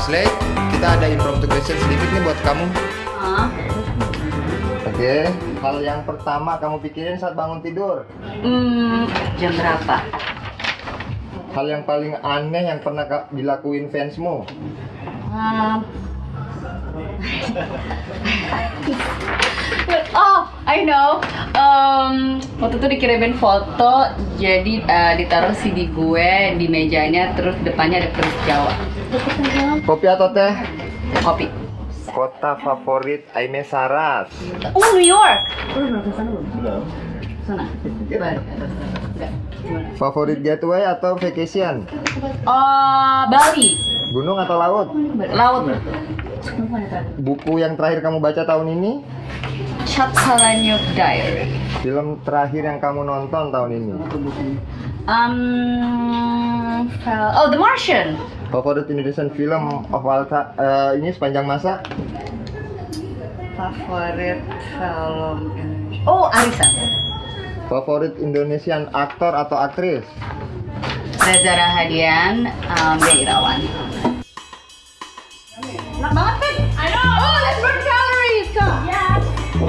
Slate, kita ada impromptu question sedikit nih buat kamu. Oke, hal yang pertama kamu pikirin saat bangun tidur? Jam berapa? Hal yang paling aneh yang pernah dilakuin fansmu? Oh, I know. Waktu itu dikirimin foto, jadi ditaruh CD gue di mejanya, terus depannya ada tulis Jawa. Kopi atau teh? Kopi. Kota favorit Aimee Saras? Oh, New York. Belum ke sana belum? Belum. Sana. Enggak. Gimana? Favorit getaway atau vacation? Bali. Gunung atau laut? Laut. Buku yang terakhir kamu baca tahun ini? Chakalanyuk Diary. Film terakhir yang kamu nonton tahun ini? The Martian. Favorit Indonesian film of all ini sepanjang masa? Favorit film Indonesia. Oh, Arisa. Favorit Indonesian aktor atau aktris? Reza Rahadian, Bey Irawan. Enak banget kan? I know. Oh, let's burn calories, come. Yes.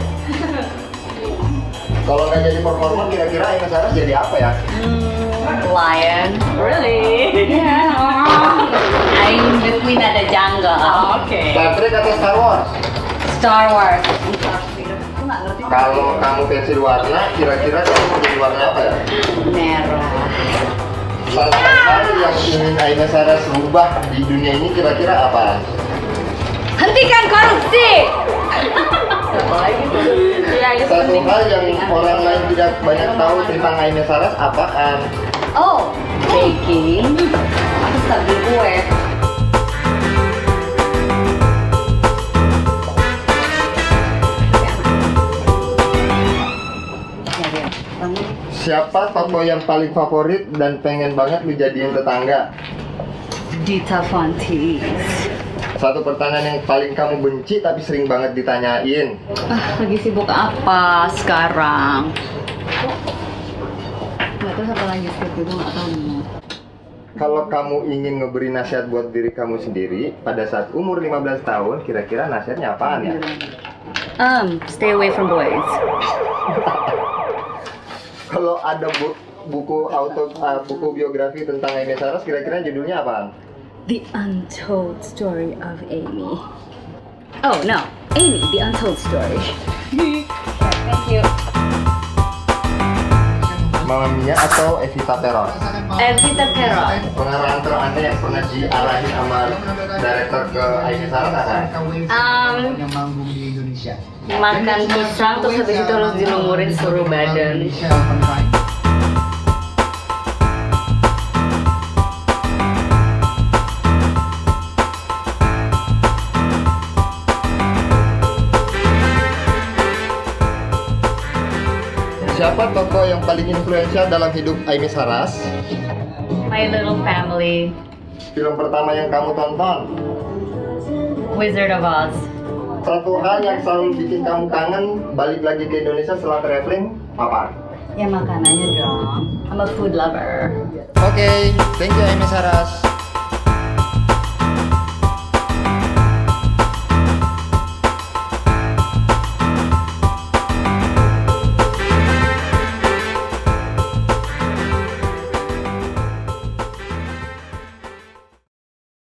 Kalau nggak jadi performer, kira-kira Aimee Saras jadi apa ya? Lion. Really? Yeah. I'm the queen of the jungle. Oh, okay. Star Trek atau Star Wars? Star Wars. Kalau kamu pensil warna, kira-kira kamu mau jadi warna apa ya? Merah. Salah satu hal yang ingin Aimee Saras rubah di dunia ini kira-kira apa? Hentikan korupsi. Satu hal yang orang lain tidak banyak tahu tentang Aimee Saras apaan? Oh, baking. Aku suka bikin kue. Siapa tokoh yang paling favorit dan pengen banget lu jadiin tetangga? Dita Fontis. Satu pertanyaan yang paling kamu benci tapi sering banget ditanyain. Lagi sibuk apa sekarang? Nggak tahu apa lagi seperti itu, nggak tahu. Kalau kamu ingin ngeberi nasihat buat diri kamu sendiri pada saat umur 15 tahun, kira-kira nasihatnya apaan ya? Stay away from boys. Kalau ada buku biografi tentang Aimee Saras, kira-kira judulnya apaan? The Untold Story of Amy. Oh no, Amy, The Untold Story. Thank you. Mama Mia atau Evita Peron? Evita Peron. Pengarahan teraneh yang pernah diarahin sama director ke Aimee Saras apa? Makan pisang terus habis itu harus dilumurin seluruh badan. Siapa tokoh yang paling influensial dalam hidup Aimee Saras? My Little Family. Film pertama yang kamu tonton? Wizard of Oz. Satu hal yang selalu bikin kamu kangen balik lagi ke Indonesia setelah traveling, apa? Ya makanannya dong. I'm a food lover. Oke, thank you Aimee Saras.